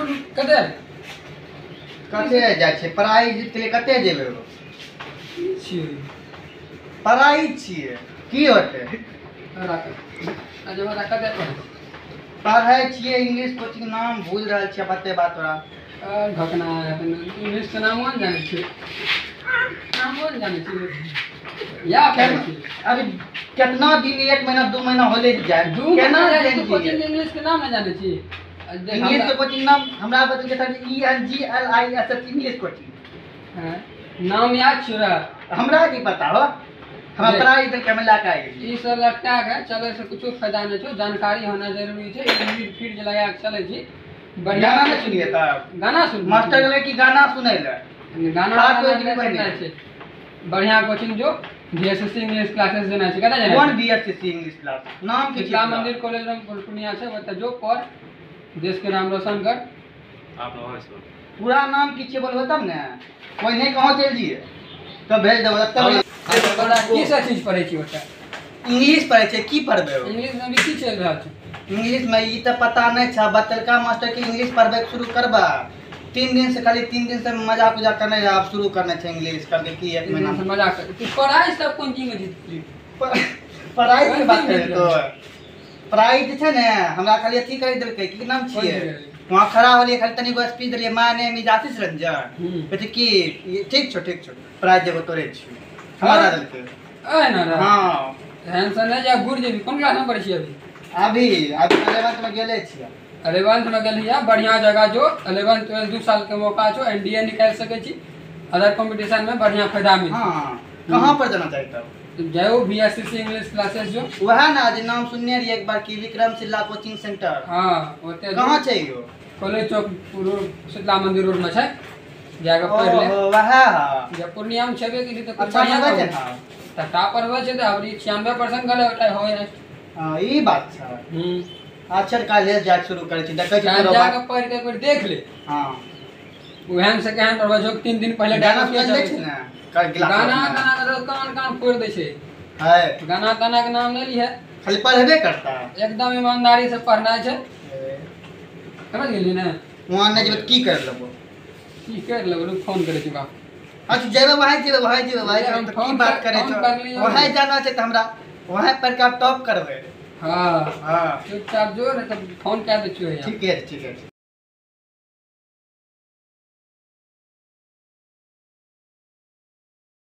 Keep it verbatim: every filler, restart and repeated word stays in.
कते कते जाइ छै पढ़ाई के लिए कते जेबै छियै पढ़ाई छियै की होतै अच्छा बता कते पढ़ै पढ़ै छियै इंग्लिश कोचिंग नाम भूल रहल छियै बतेबा तोरा घटना इंग्लिश के नामो नहीं जाने छियै नामो नहीं जाने छियै या पढ़ै छियै अभी कितना दिन एक महीना दो महीना होले जाए दू केना जाने छियै कोचिंग इंग्लिश के नाम नहीं जाने छियै इंग्लिश के कोचिंग नाम हमरा बतल के sir E N G L I S S English coaching हां नाम याद छुरा हमरा की पता हो हमरा पढ़ाई इधर के मिला के आई ई सब लगता है चले से कुछ फायदा नहीं छो जानकारी होना जरूरी छै इंग्लिश फीड जे लगा के चले छी बढ़िया गाना नहीं सुनिए त गाना सुन मास्टर गले की गाना सुनै ले गाना सुनना छै बढ़िया कोचिंग जो बीएसएससी इंग्लिश क्लासेस देना छै कता जाने कौन बीएसएससी इंग्लिश क्लास नाम की शीतला मंदिर कॉलेज में पूर्णिया छै ओत जो पढ़ देश के नाम रोशन कर आप लोग पूरा नाम की छै बोलबो तब ने कोई नहीं कहां चल जिए तो भेज देबो तब बड़ा की सब चीज पढ़ै छी ओता इंग्लिश पढ़ै छै की पढ़बे इंग्लिश में भी की चल रहल छै इंग्लिश में ई त पता नहीं छ बतलका मास्टर के इंग्लिश पढ़बे शुरू करबा तीन दिन से खाली तीन दिन से मजाक उजाक करने अब शुरू करने छै इंग्लिश करके की एक महीना से मजाक कर तू पढ़ाई सब कोन चीज में जीत पढ़ाई के बात करे तो पढ़ाई जे छै ने हमरा खाली अथी कर देलकै की नाम छियै वहां खड़ा होलिए खाली तनी गो स्पीच देलिए my name is Ashish Ranjan कहते की ठीक छो ठीक छो पढ़ाई जेबो तोरे छी हमरा देलकै ए ना हां टेंशन नहीं जा गुड़ जेबी कोन क्लास में पढ़ै छी अभी अभी अभी इलेवेंथ में गेले छियै इलेवेंथ में गेलिए बढ़िया जगह जो इलेवेंथ ट्वेल्थ दो साल के मौका छो एनडीए निकाल सके छी अदर कंपटीशन में बढ़िया फायदा मिल हां कहां पर जाना चाहिए तब जाओ बीएसएससी इंग्लिश क्लासेस जो वह ना जे नाम सुनने रही एक बार की विक्रमशिला कोचिंग सेंटर हां ओते कहां छै यो कॉलेज चौक शीतला मंदिर रोड में छै जाके पढ़ ले ओ वह हां जे पूर्णिया में छबे के लिए तो अच्छा बढ़िया छै हां त टॉपर हो छै त अबरी छियानवे परसेंट गले होता होय हां ई बात छै हम अच्छा काले जा शुरू करे छी देखै छी तोरा जाके पढ़ के एक बार देख ले हां ओहन से कहन पढ़वा जो तीन दिन पहले गाना डायलॉग सुन के लै छी ना गाना गाना का कान कान फोड़ दे छै है गाना गाना के नाम नहीं लिया खाली पढ़बे करता एकदम ईमानदारी से पढ़ना है समझ गेली ना वहां नहीं जब की कर लेबो की कर लेबो फोन करे छी बाप अच्छा जेबे वहां जेबे वहां जेबे वहां तो की बात करे तो वहां जाना छै त हमरा वहां पर का टॉप करबे हां हां चुपचाप जो न तब फोन कर दे छियो ठीक है ठीक है